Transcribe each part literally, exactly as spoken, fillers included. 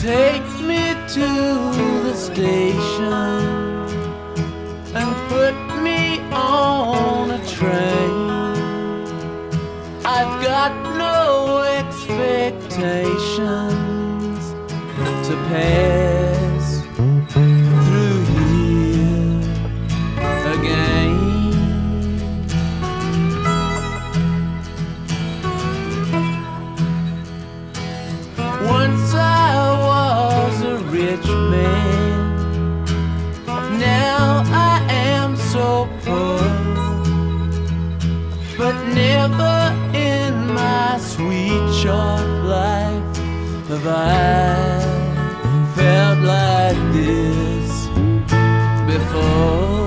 Take me to the station and put me on a train. I've got no expectations to pass through here again. Once I was a rich man, now I am so poor, but never in my sweet short life have I felt like this before.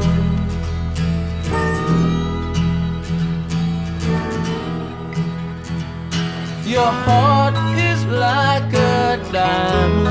Your heart is like a diamond,